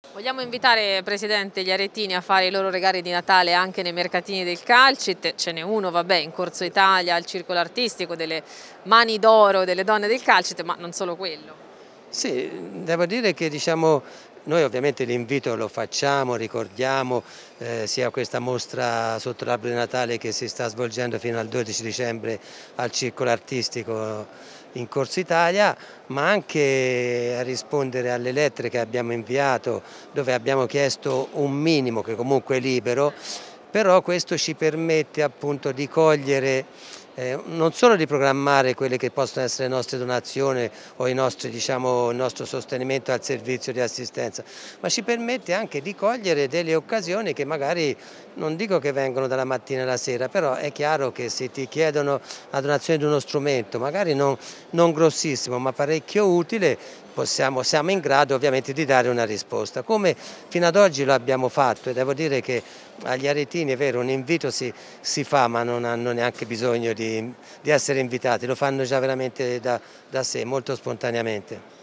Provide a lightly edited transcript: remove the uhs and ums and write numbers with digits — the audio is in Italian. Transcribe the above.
Vogliamo invitare, Presidente, gli aretini a fare i loro regali di Natale anche nei mercatini del Calcit. Ce n'è uno, vabbè, in Corso Italia, al Circolo Artistico, delle Mani d'Oro delle donne del Calcit, ma non solo quello. Sì, devo dire che noi ovviamente l'invito lo facciamo, ricordiamo sia questa mostra sotto l'albero di Natale che si sta svolgendo fino al 12 dicembre al Circolo Artistico in Corso Italia, ma anche a rispondere alle lettere che abbiamo inviato dove abbiamo chiesto un minimo che comunque è libero, però questo ci permette appunto di cogliere non solo di programmare quelle che possono essere le nostre donazioni o il nostro sostenimento al servizio di assistenza, ma ci permette anche di cogliere delle occasioni che magari non dico che vengono dalla mattina alla sera, però è chiaro che se ti chiedono la donazione di uno strumento, magari non grossissimo ma parecchio utile, siamo in grado ovviamente di dare una risposta, come fino ad oggi lo abbiamo fatto, e devo dire che agli aretini è vero, un invito si fa, ma non hanno neanche bisogno di essere invitati, lo fanno già veramente da sé, molto spontaneamente.